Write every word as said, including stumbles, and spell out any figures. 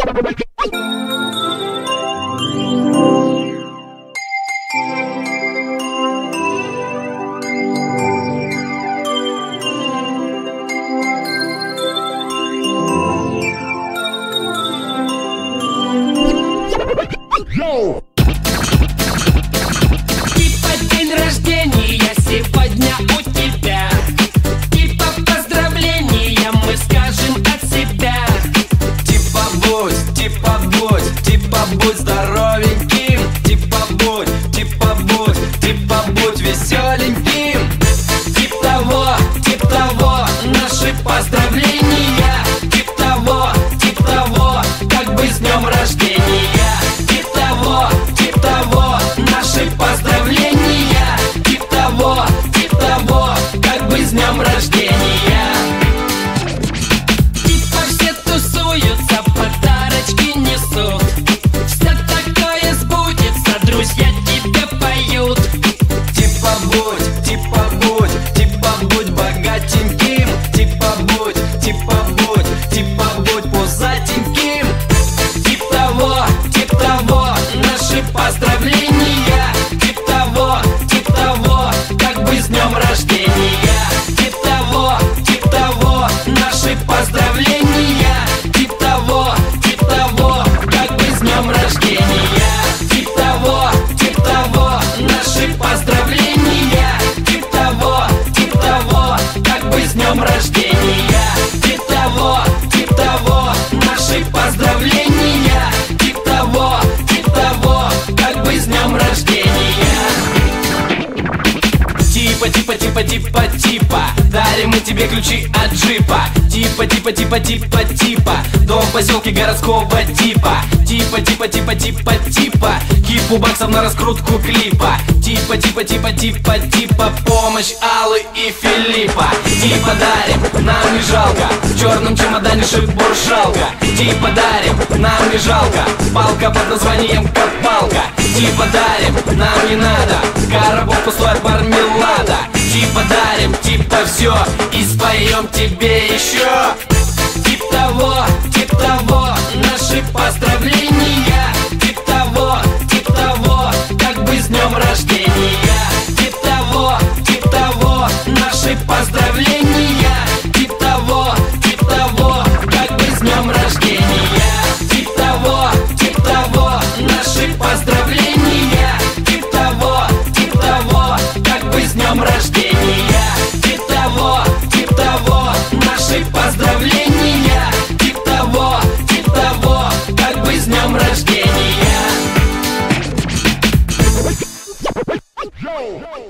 Типа день рождения сегодня у тебя, типа поздравления мы скажем от себя. Типа будь, типа будь, типа будь здоровеньким. Типа будь, типа будь, типа будь веселеньким. Тип того, тип того, наши поздравления. Тип того, тип того, как бы с днем рождения. Тип того, тип того, наши поздравления. Тип того, тип того, как бы с днем рождения. Типа все тусуются, подарочки несут. Все такое сбудется, друзья тебе поют. Типа будь, типа будь, типа будь богатеньким. Типа будь, типа будь, типа будь пузатеньким. Тип того, тип того, наши поздравления. Тип того, тип того, как бы с днем рождения. Тип того, тип того, наши поздравления. Тип того, тип того, как бы с днем рождения. Тип того, тип того, наши поздравления. Тип того, тип того, как бы с днем рождения. Тип того, тип того, наши поздравления. Тип того, тип того, как бы с днем рождения. Типа, типа, типа, типа, типа дарим мы тебе ключи от джипа. Типа, типа, типа, типа, типа дом в поселке городского типа. Типа, типа, типа, типа, типа кипу баксов на раскрутку клипа. Типа, типа, типа, типа, типа помощь Аллы и Филиппа. Типа дарим, нам не жалко, в черном чемодане шибуршалка. Типа дарим, нам не жалко, палка под названием копалка. Типа дарим, нам не надо, коробок пустой от мармелада. Типа дарим, типа все, и споем тебе еще. Тип того, тип того, наши поздравления. Тип того, тип того, как бы с днем рождения. Тип того, тип того, наши поздравления. Тип того, тип того, как бы с днем рождения. Тип того, тип того, наши поздравления. Тип того, тип того, как бы с днем рождения. Тип того, тип того, наши поздравления. Тип того, тип того, как бы с днем рождения.